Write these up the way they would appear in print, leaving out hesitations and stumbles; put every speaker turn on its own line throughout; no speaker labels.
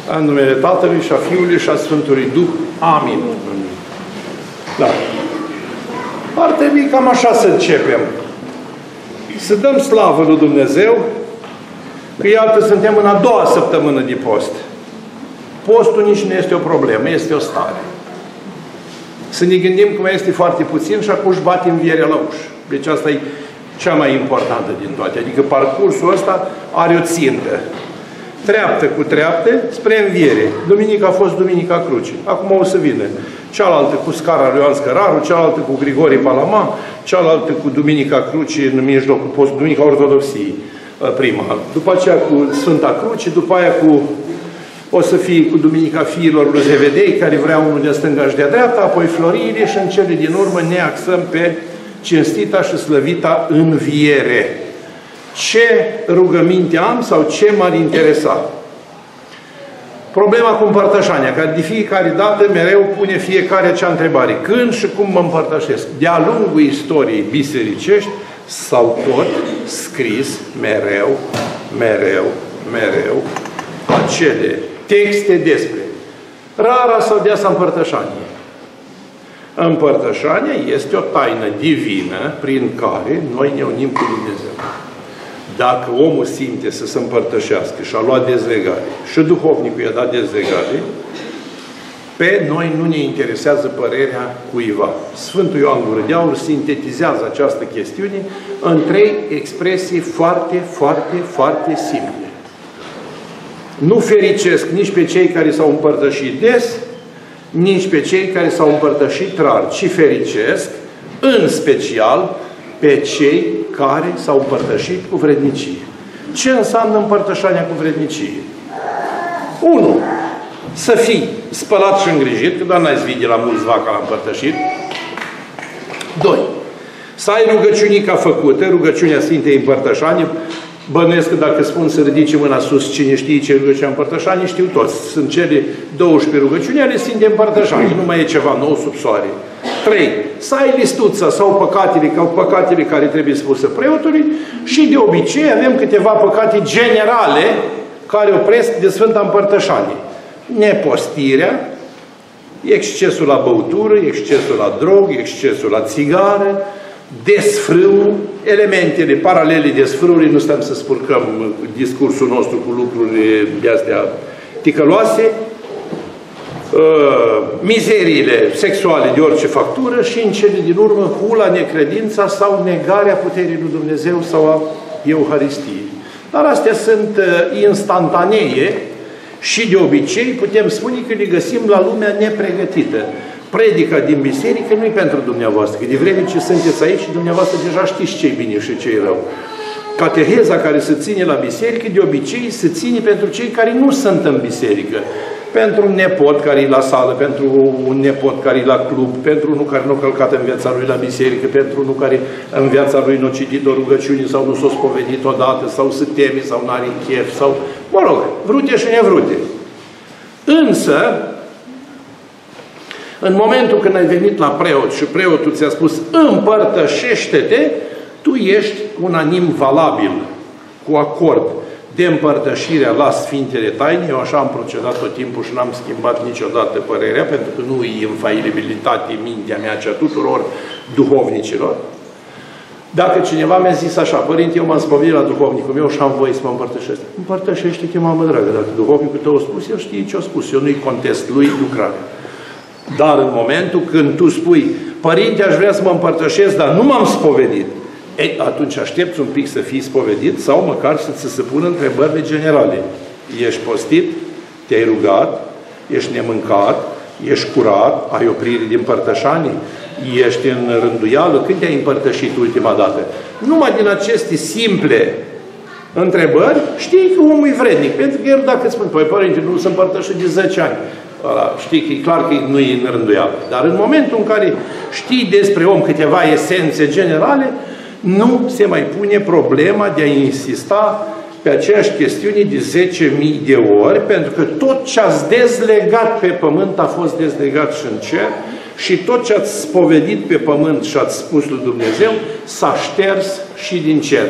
În numele Tatălui și a Fiului și a Sfântului Duh. Amin. Da. Ar trebui cam așa să începem. Să dăm slavă lui Dumnezeu că iată suntem în a doua săptămână de post. Postul nici nu este o problemă, este o stare. Să ne gândim cum este foarte puțin și acum își bate învierea la ușă. Deci asta e cea mai importantă din toate. Adică parcursul ăsta are o țintă. Treaptă cu treaptă spre înviere. Duminica a fost Duminica Crucii. Acum o să vină cealaltă cu scara lui Ioan Scăraru, cealaltă cu Grigore Palama, cealaltă cu Duminica Crucii în mijlocul postului, Duminica Ortodoxiei, prima. După aceea cu Sfânta Cruce, după aia o să fie cu Duminica Fiilor lui Zevedei, care vrea unul de stânga și de dreapta, apoi Floriile și în cele din urmă ne axăm pe cinstita și slăvita înviere. Ce rugăminte am sau ce m-ar interesa? Problema cu împărtășania, care de fiecare dată mereu pune fiecare acea întrebare. Când și cum mă împărtășesc? De-a lungul istoriei bisericești s-au tot scris mereu acele texte despre rara sau deasa împărtășanie. Împărtășania este o taină divină prin care noi ne unim cu Dumnezeu. Dacă omul simte să se împărtășească și a luat dezlegare și duhovnicul i-a dat dezlegare, pe noi nu ne interesează părerea cuiva. Sfântul Ioan Gură de Aur sintetizează această chestiune în 3 expresii foarte simple. Nu fericesc nici pe cei care s-au împărtășit des, nici pe cei care s-au împărtășit rar, ci fericesc în special pe cei care s-au împărtășit cu vrednicie. Ce înseamnă împărtășania cu vrednicie? 1. Să fii spălat și îngrijit, că doar n-ai zvide la mulți vaca la împărtășit. 2. Să ai rugăciunica făcută, rugăciunea Sfintei Împărtășanii. Bănuiesc că dacă spun să ridice mâna sus, cine știe ce rugăciunea Împărtășanii, știu toți. Sunt cele 12 rugăciuni ale Sfintei Împărtășanii. Nu mai e ceva nou sub soare. 3. Să ai listuța sau păcatele care trebuie spuse preotului și de obicei avem câteva păcate generale care opresc de Sfânta Împărtășanie. Nepostirea, excesul la băutură, excesul la drog, excesul la țigară, desfrâul, elementele paralele desfrâului, nu stăm să spurcăm discursul nostru cu lucruri de-astea ticăloase, mizeriile sexuale de orice factură și în cele din urmă hula, necredința sau negarea puterii lui Dumnezeu sau a Euharistiei. Dar astea sunt instantanee și de obicei putem spune că le găsim la lumea nepregătită. Predica din biserică nu e pentru dumneavoastră, că de vreme ce sunteți aici, dumneavoastră deja știți ce-i bine și ce-i rău. Cateheza care se ține la biserică, de obicei se ține pentru cei care nu sunt în biserică. Pentru un nepot care e la sală, pentru un nepot care e la club, pentru unul care nu a călcat în viața lui la biserică, pentru unul care în viața lui nu a citit o rugăciune sau nu s-a spovedit odată, sau se teme, sau nu are chef, sau, mă rog, vrute și nevrute. Însă, în momentul când ai venit la preot și preotul ți-a spus împărtășește-te, tu ești unanim valabil, cu acord de împărtășirea la Sfintele Taine. Eu așa am procedat tot timpul și n-am schimbat niciodată părerea, pentru că nu e infailibilitate mintea mea, ci a tuturor duhovnicilor. Dacă cineva mi-a zis așa, părinte, eu m-am spovedit la duhovnicul meu și am voie să mă împărtășesc. Împărtășește-te, mamă dragă, dacă duhovnicul tău a spus, el știe ce a spus, eu nu-i contest lui lucrarea. Dar în momentul când tu spui, părinte, aș vrea să mă împărtășesc, dar nu m-am spovedit, ei, atunci aștepți un pic să fii spovedit sau măcar să ți se pună întrebările generale. Ești postit? Te-ai rugat? Ești nemâncat? Ești curat? Ai oprire din împărtășanie? Ești în rânduială? Când te-ai împărtășit ultima dată? Numai din aceste simple întrebări știi că omul e vrednic. Pentru că el dacă îți spune, păi părinte, nu se împărtășește de 10 ani. Ăla, știi că e clar că nu e în rânduială. Dar în momentul în care știi despre om câteva esențe generale, nu se mai pune problema de a insista pe aceeași chestiune de 10.000 de ori, pentru că tot ce ați dezlegat pe pământ a fost dezlegat și în cer și tot ce ați spovedit pe pământ și ați spus lui Dumnezeu s-a șters și din cer.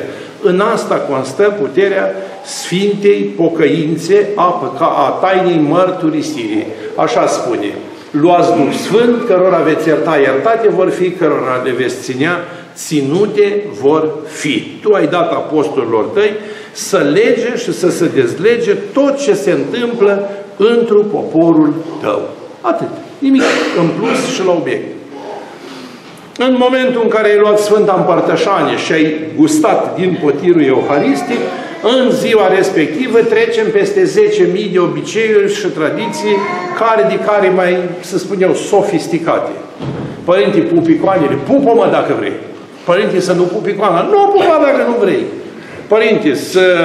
În asta constă puterea Sfintei Pocăințe a tainei mărturisirii. Așa spune. Luați Duh Sfânt, cărora veți ierta, iertate vor fi, cărora le veți ținea, ținute vor fi. Tu ai dat apostolilor tăi să lege și să se dezlege tot ce se întâmplă într poporul tău. Atât. Nimic în plus și la obiect. În momentul în care ai luat Sfânta Împărtășanie și ai gustat din potirul euharistic, în ziua respectivă trecem peste 10.000 de obiceiuri și tradiții care mai, să spun eu, sofisticate. Părinții pup icoanele, pupă-mă dacă vrei. Părinții să nu pup icoana, nu pupa dacă nu vrei. Părinții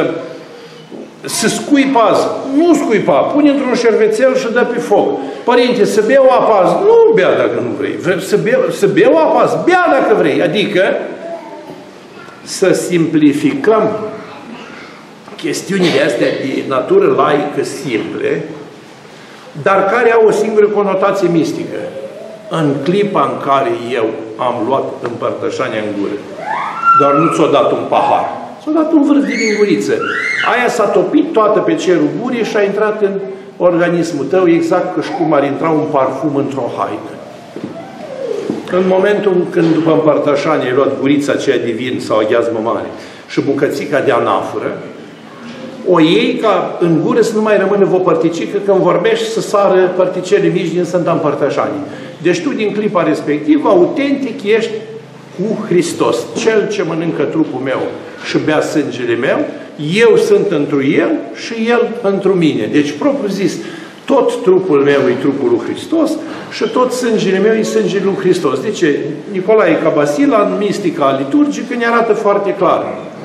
să scuipa azi, nu scuipa, pune într-un șervețel și dă pe foc. Părinte, să beau apă azi, nu bea dacă nu vrei. Să beau apă azi, bea dacă vrei. Adică să simplificăm chestiunile astea de natură laică simple, dar care au o singură conotație mistică. În clipa în care eu am luat împărtășania în gură, doar nu ți-o dat un pahar, ți-o dat un vârf de linguriță. Aia s-a topit toată pe cerul gurii și a intrat în organismul tău exact ca și cum ar intra un parfum într-o haină. În momentul când după împărtășanie ai luat gurița aceea divin sau aghiazmă mare și bucățica de anafură, o iei ca în gură să nu mai rămână o părticică când vorbești să sară părticele mici din Sfânta Împărtășanie. Deci tu din clipa respectivă, autentic, ești cu Hristos. Cel ce mănâncă trupul meu și bea sângele meu, eu sunt întru el și el întru mine. Deci, propriu zis, tot trupul meu e trupul lui Hristos și tot sângele meu e sângele lui Hristos. De ce? Nicolae Cabasila, în mistica liturgică, ne arată foarte clar.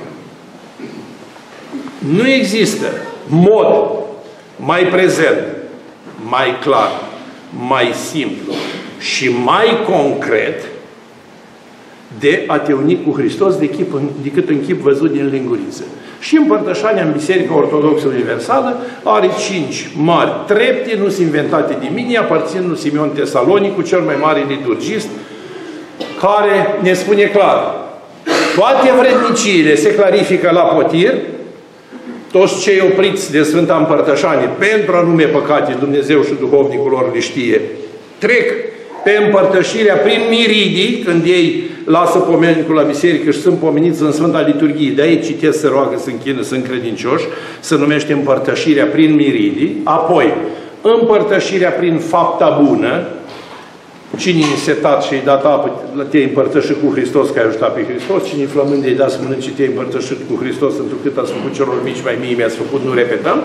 Nu există mod mai prezent, mai clar, mai simplu și mai concret de a te uni cu Hristos decât în chip văzut din linguriță. Și împărtășania în Biserica Ortodoxă Universală are 5 mari trepte, nu sunt inventate de mine, aparțin lui Simeon Tesalonicu, cel mai mare liturgist, care ne spune clar: toate vredniciile se clarifică la potir, toți cei opriți de Sfânta Împărtășanie pentru anume păcate, Dumnezeu și duhovnicul lor le știe, trec pe împărtășirea prin miridii, când ei lasă pomenicul la biserică și sunt pomeniți în Sfânta Liturghie. De aici citesc, se roagă, se închină, sunt credincioși, se numește împărtășirea prin miridii. Apoi, împărtășirea prin fapta bună. Cine e însetat și i-ai dat apă, te-ai împărtășit cu Hristos, că ai ajutat pe Hristos. Cine-i flămând, i-ai dat să mănânci, te-ai împărtășit cu Hristos, întrucât ați făcut celor mici, mai mie mi-ați făcut, nu repetăm.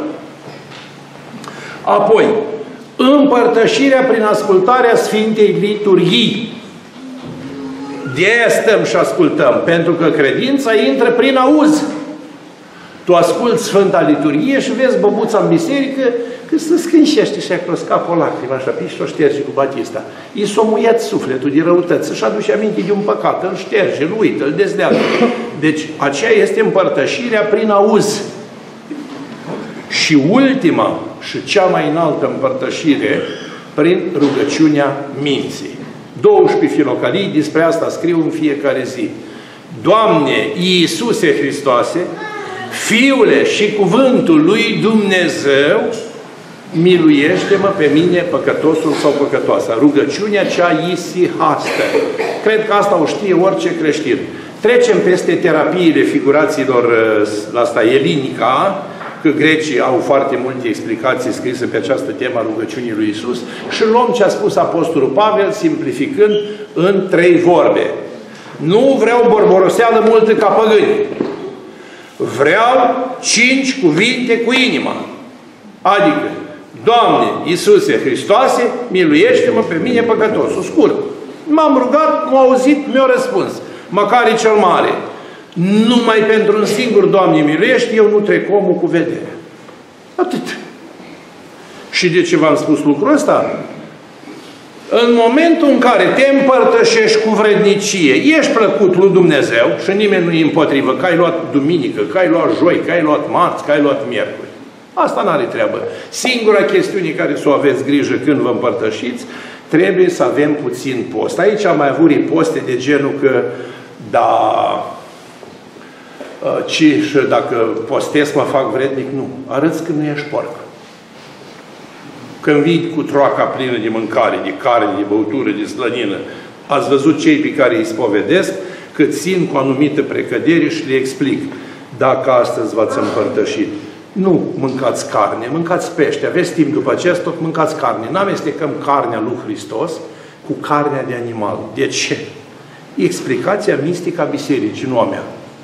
Apoi, împărtășirea prin ascultarea Sfintei Liturghii. De aia stăm și ascultăm, pentru că credința intră prin auz. Tu asculți Sfânta Liturghie și vezi băbuța în biserică că se scânșește și acolo scapă o lacrimă, așa, și o șterge cu batista. I s-o muiat sufletul de răutăți, își aduce aminte de un păcat, îl șterge, îl uită, îl dezleagă. Deci, aceea este împărtășirea prin auz. Și ultima și cea mai înaltă împărtășire prin rugăciunea minții. 12 filocalii despre asta scriu în fiecare zi. Doamne Iisuse Hristoase, Fiule și Cuvântul lui Dumnezeu, miluiește-mă pe mine, păcătosul sau păcătoasa. Rugăciunea cea isihastă. Cred că asta o știe orice creștin. Trecem peste terapiile figurațiilor asta elinica, că grecii au foarte multe explicații scrise pe această temă a rugăciunii lui Iisus și luăm ce a spus Apostolul Pavel, simplificând în 3 vorbe. Nu vreau borboroseală multă ca păgâni. Vreau 5 cuvinte cu inima. Adică, Doamne Iisuse Hristoase, miluiește-mă pe mine păcătosul. Scurt. M-am rugat, m-a auzit, mi-a răspuns. Măcar e cel mare. Numai pentru un singur Doamne miluiește, eu nu trec omul cu vedere. Atât. Și de ce v-am spus lucrul ăsta? În momentul în care te împărtășești cu vrednicie, ești plăcut lui Dumnezeu și nimeni nu e împotrivă, că ai luat duminică, că ai luat joi, că ai luat marți, că ai luat miercuri. Asta n-are treabă. Singura chestiune care să o aveți grijă când vă împărtășiți, trebuie să avem puțin post. Aici am mai avut riposte de genul că, da, ci și dacă postez mă fac vrednic, nu. Arăți că nu ești porc. Când vii cu troaca plină de mâncare, de carne, de băutură, de slănină, ați văzut cei pe care îi spovedesc, că țin cu anumită precădere și le explic. Dacă astăzi v-ați împărtășit, nu mâncați carne, mâncați pește. Aveți timp după acest, tot mâncați carne. N-amestecăm carnea lui Hristos cu carnea de animal. De ce? Explicația mistică a bisericii, nu a mea.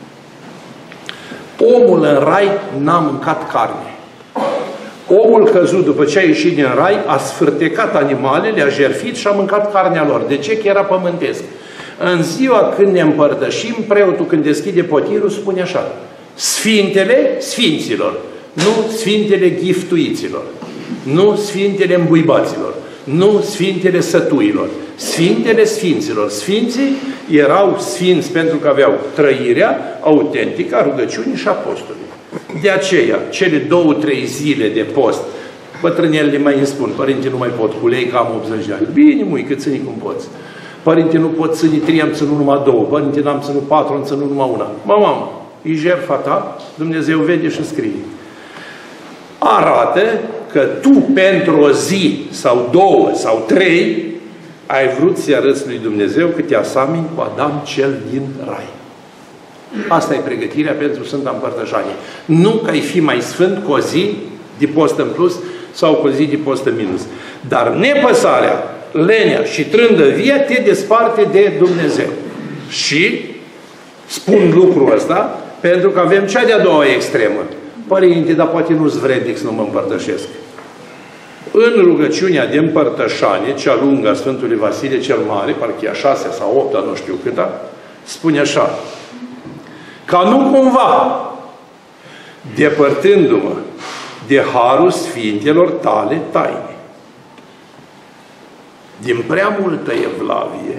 Omul în rai n-a mâncat carne. Omul căzut după ce a ieșit din rai, a sfârtecat animalele, a jertfit și a mâncat carnea lor. De ce? Că era pământesc. În ziua când ne împărtășim, preotul când deschide potirul spune așa: Sfintele Sfinților, nu Sfintele Giftuiților, nu Sfintele Îmbuibaților, nu Sfintele Sătuilor, Sfintele Sfinților. Sfinții erau sfinți pentru că aveau trăirea autentică a rugăciunii și apostolului. De aceea, cele 2-3 zile de post, bătrânele mai îmi spun: părinte, nu mai pot cu lei, că am 80 de ani. Bine, muică, ține cum poți. Părinte, nu pot ține 3, am ținut numai 2. Părinte, n-am ținut 4, am ținut numai 1. Mamă, e jertfa ta, Dumnezeu vede și scrie. Arată că tu pentru o zi, sau 2, sau 3, ai vrut să-i arăți lui Dumnezeu că te asamini cu Adam cel din rai. Asta e pregătirea pentru Sfânta Împărtășanie. Nu că ai fi mai sfânt cu o zi de post în plus sau cu o zi de post în minus. Dar nepăsarea, lenea și trândăvia te desparte de Dumnezeu. Și spun lucrul ăsta pentru că avem cea de-a doua extremă. Părinte, dar poate nu-s vrednic să nu mă împărtășesc. În rugăciunea de împărtășanie, cea lungă a Sfântului Vasile cel Mare, parcă e a 6 sau 8, nu știu câta, spune așa: ca nu cumva, depărtându-mă de harul sfintelor tale taine, din prea multă evlavie,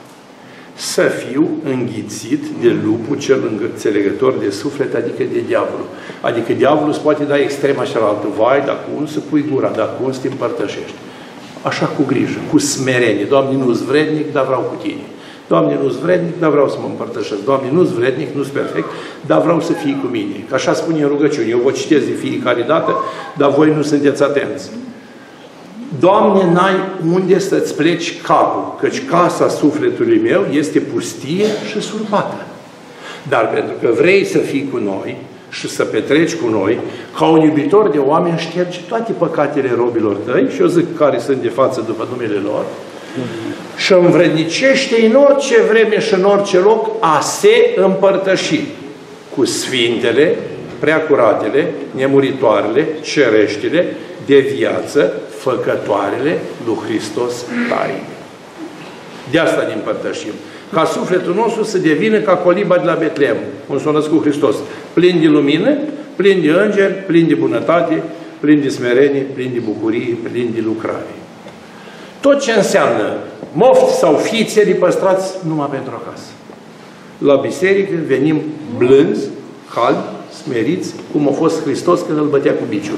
să fiu înghițit de lupul cel înțelegător de suflet, adică de diavolul. Adică diavolul îți poate da extrema cealaltă. Vai, dacă unul să pui gura, dacă unul să te împărtășești. Așa cu grijă, cu smerenie. Doamne, nu-s vrednic, dar vreau cu tine. Doamne, nu-s vrednic, dar vreau să mă împărtășesc. Doamne, nu-s vrednic, nu-s perfect, dar vreau să fii cu mine. Că așa spune în rugăciune. Eu vă citesc de fiecare dată, dar voi nu sunteți atenți. Doamne, n-ai unde să-ți pleci capul, căci casa sufletului meu este pustie și surpată. Dar pentru că vrei să fii cu noi și să petreci cu noi, ca un iubitor de oameni, ștergi toate păcatele robilor tăi, și eu zic care sunt de față după numele lor, și învrednicește în orice vreme și în orice loc a se împărtăși cu sfintele, preacuratele, nemuritoarele, cereștile, de viață, făcătoarele lui Hristos taine. De asta ne împărtășim. Ca sufletul nostru să devină ca coliba de la Betlehem, cum s-a născut Hristos, plin de lumină, plin de îngeri, plin de bunătate, plin de smerenie, plin de bucurie, plin de lucrare. Tot ce înseamnă mofti sau fițe, le păstrați numai pentru acasă. La biserică venim blânzi, calmi, smeriți, cum a fost Hristos când îl bătea cu biciul.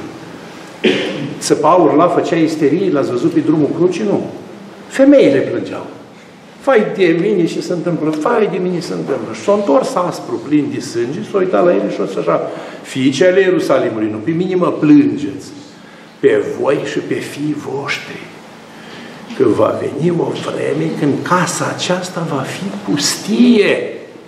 Țăpa, urla, făcea isterie, l-ați văzut pe drumul crucii? Nu. Femeile plângeau. Fai de mine și se întâmplă, fai de mine se întâmplă. Și s-a întors aspru, plin de sânge, s-a uitat la ele și a spus așa: fiice ale Ierusalimului, nu pe mine mă plângeți, pe voi și pe fiii voștri. Că va veni o vreme când casa aceasta va fi pustie.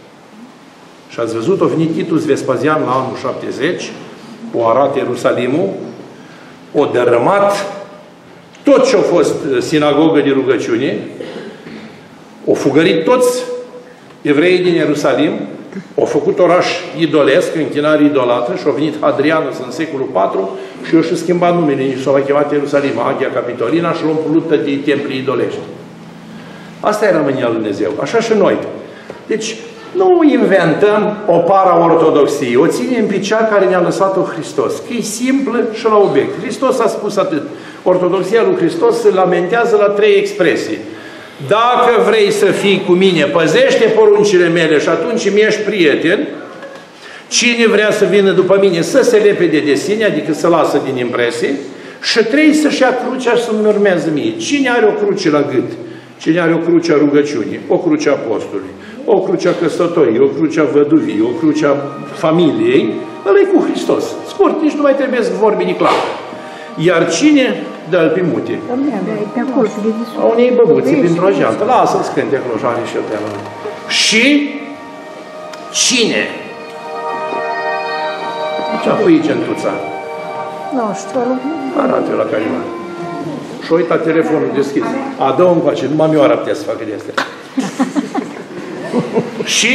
Și ați văzut, a venit Titus Vespasian la anul 70, o arată Ierusalimul, o dărâmat tot ce a fost sinagogă de rugăciune, o fugărit toți evreii din Ierusalim, au făcut oraș idolesc, închinare idolatră, și a venit Hadrianus în secolul IV și și-a schimbat numele, și s-a chemat Ierusalim, Agia Capitolina, și l-a umplut de templi idolești. Asta era mânia lui Dumnezeu. Așa și noi. Deci, nu inventăm o para-ortodoxie, o ținem pe cea care ne-a lăsat-o Hristos, că e simplă și la obiect. Hristos a spus atât. Ortodoxia lui Hristos se lamentează la 3 expresii. Dacă vrei să fii cu mine, păzește poruncile mele și atunci mi ești prieten. Cine vrea să vină după mine, să se lepede de sine, adică să lasă din impresie. Și 3, să-și ia crucea și să-mi urmează mie. Cine are o cruce la gât? Cine are o cruce a rugăciunii, o cruce a postului, o cruce a căsătoriei, o cruce a văduviei, o cruce a familiei, ăla e cu Hristos. Scurt, nici nu mai trebuie să vorbi de clar. Iar cine dă-l pe mute? A unei băbuții printr-o geantă. Lasă-l scânte acolo și are și el pe ala. Și cine? Ce-a pui gentuța?
Nu știu.
Arată-o la careva. Și-a uitat telefonul deschis. A, dă-o încoace, numai Mioara putea să facă de astea. Și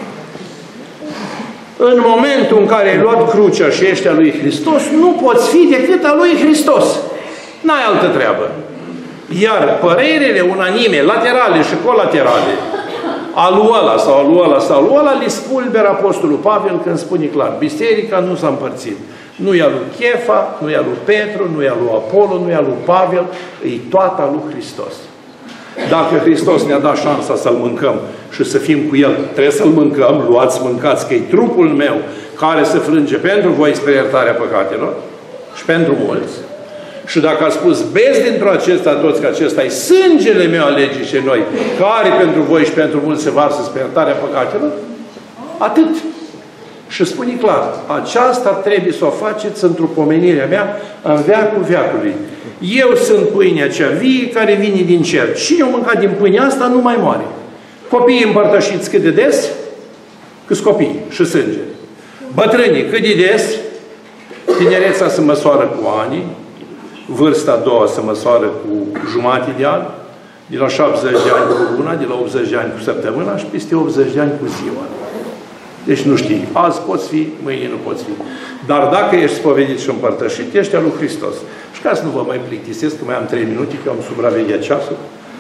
în momentul în care ai luat crucea și ești a lui Hristos, nu poți fi decât a lui Hristos. N-ai altă treabă. Iar părerile unanime, laterale și colaterale, alu ăla sau alu ăla sau alu ăla, le spulberă Apostolul Pavel când spune clar, biserica nu s-a împărțit. Nu e a lui Chefa, nu e a lui Petru, nu e a lui Apollo, nu e a lui Pavel, e toată a lui Hristos. Dacă Hristos ne-a dat șansa să-L mâncăm și să fim cu El, trebuie să-L mâncăm, luați, mâncați, că e trupul meu care se frânge pentru voi spre iertarea păcatelor și pentru mulți. Și dacă a spus, beți dintr-o acesta toți, că acesta e sângele meu al legii și noi, care pentru voi și pentru mulți se varsă spre iertarea păcatelor, atât. Și spune clar, aceasta trebuie să o faceți într-o pomenire mea în veacul veacului. Eu sunt pâinea cea vie care vine din cer. Cine o mânca din pâinea asta nu mai moare. Copiii împărtășiți cât de des? Câți copii și sânge. Bătrânii cât de des? Tinereța se măsoară cu ani, vârsta a doua se măsoară cu jumătate de ani, de la 70 de ani cu luna, de la 80 de ani cu săptămâna și peste 80 de ani cu ziua. Deci nu știi. Azi poți fi, mâine nu poți fi. Dar dacă ești spovedit și împărtășit, ești al lui Hristos. Și ca să nu vă mai plictisesc, că mai am 3 minute, că am supravegheat ceasul.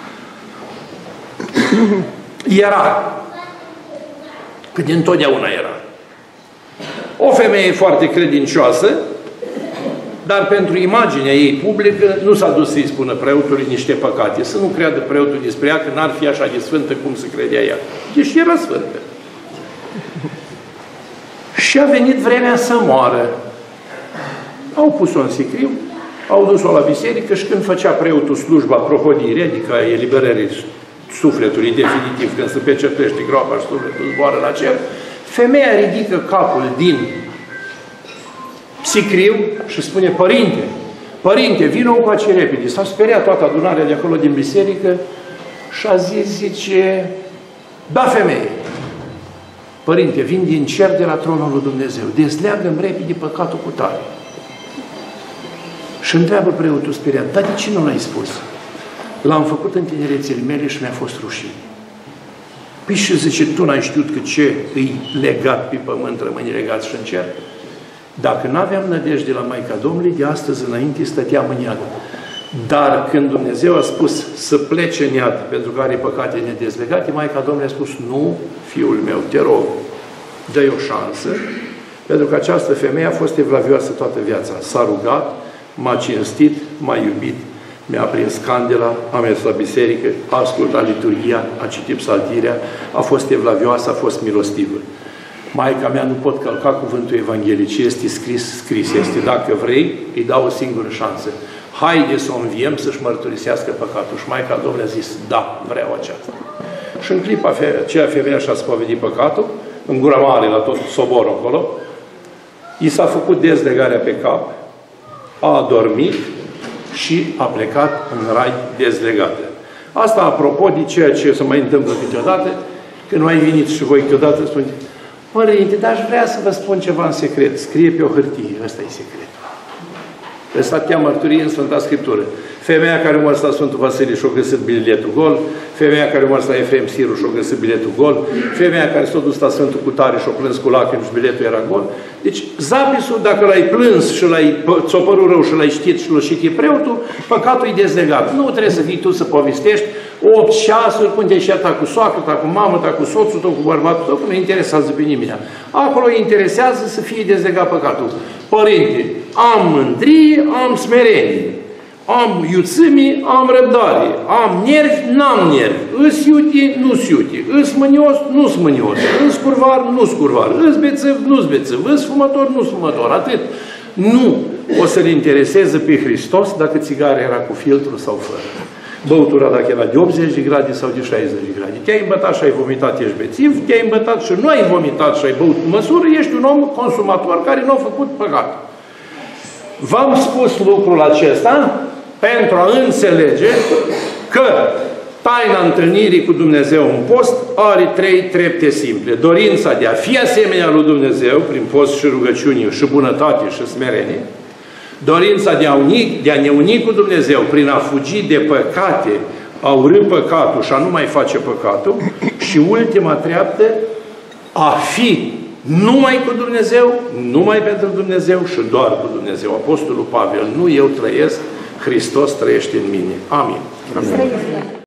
Era. Că dintotdeauna era. O femeie foarte credincioasă, dar pentru imaginea ei publică, nu s-a dus să-i spună preotului niște păcate. Să nu creadă preotul despre ea, că n-ar fi așa de sfântă cum se credea ea. Deci era sfântă. Și a venit vremea să moară. Au pus-o în sicriu, au dus-o la biserică și când făcea preotul slujba prohodire, adică eliberării sufletului definitiv, când se pecetlește groapa și sufletul zboară la cer, femeia ridică capul din sicriu și spune, părinte, părinte, vină încoace repede. S-a speriat toată adunarea de acolo din biserică și a zis, zice, da, femeie, părinte, vin din cer de la tronul lui Dumnezeu, dezleagă-mi repede păcatul cu tare. Și întreabă preotul speriat, dar de ce nu l-ai spus? L-am făcut în tinerețele mele și mi-a fost rușine. Păi și zice, tu n-ai știut că ce îi legat pe pământ rămâne legat și în cer? Dacă nu aveam nădejde la Maica Domnului, de astăzi înainte stăteam în iad. Dar când Dumnezeu a spus să plece în iad pentru că are păcate nedezlegate, Maica Domnului a spus, nu, fiul meu, te rog, dă-i o șansă, pentru că această femeie a fost evlavioasă toată viața. S-a rugat, m-a cinstit, m-a iubit, mi-a prins candela, a mers la biserică, a ascultat liturghia, a citit psaltirea, a fost evlavioasă, a fost milostivă. Maica mea nu pot călca cuvântul Evangheliei, ce este scris, scris este. Dacă vrei, îi dau o singură șansă. Haide să o înviem să-și mărturisească păcatul. Și Maica Domnului a zis, da, vreau aceasta. Și în clipa aceea femeia și-a spovedit păcatul, în gura mare, la tot soborul acolo, i s-a făcut dezlegarea pe cap, a adormit și a plecat în rai dezlegată. Asta apropo de ceea ce se mai întâmplă câteodată, când mai veniți și voi câteodată spuneți, părinte, dar aș vrea să vă spun ceva în secret. Scrie pe o hârtie. Ăsta e secretul. Ăsta te-a mărturie în Sfânta Scriptură. Femeia care a mers la Sfântul Vasile și-a găsit biletul gol, femeia care a mers la Efrem Siru și-a găsit biletul gol, femeia care s-a dus la Sfântul Cutare și-a plâns cu lacrimi și biletul era gol. Deci, zapisul, dacă l-ai plâns și ți-o părut rău și l-ai știut și l-a știut preotul, păcatul e dezlegat. Nu trebuie să fii tu să povestești 8 ceasuri, când te-ai șertat cu soacră, ta cu mamă, ta cu soțul tău, cu bărbatul tău, că nu interesează pe nimeni. Acolo interesează să fie dezlegat păcatul. Părinte, am mândrie, am smerenie. Am iuțime, am răbdare. Am nervi, n-am nervi. Îs iute, nu-s iute. Îs mânios, nu-s mânios. Îs curvar, nu-s curvar. Îs bețăv, nu-s bețăv. Îs fumător, nu-s fumător. Atât. Nu o să-L intereseze pe Hristos dacă țigara era cu filtru sau fără. băutura dacă era de 80 de grade sau de 60 de grade. Te-ai îmbătat și ai vomitat, ești bețiv, te-ai îmbătat și nu ai vomitat și ai băut măsură, ești un om consumator care nu a făcut păcat. V-am spus lucrul acesta pentru a înțelege că taina întâlnirii cu Dumnezeu în post are 3 trepte simple. Dorința de a fi asemenea lui Dumnezeu prin post și rugăciune și bunătate și smerenie. Dorința de a ne uni cu Dumnezeu prin a fugi de păcate, a urî păcatul și a nu mai face păcatul. Și ultima treaptă, a fi numai cu Dumnezeu, numai pentru Dumnezeu și doar cu Dumnezeu. Apostolul Pavel, nu eu trăiesc, Hristos trăiește în mine. Amin.
Amin.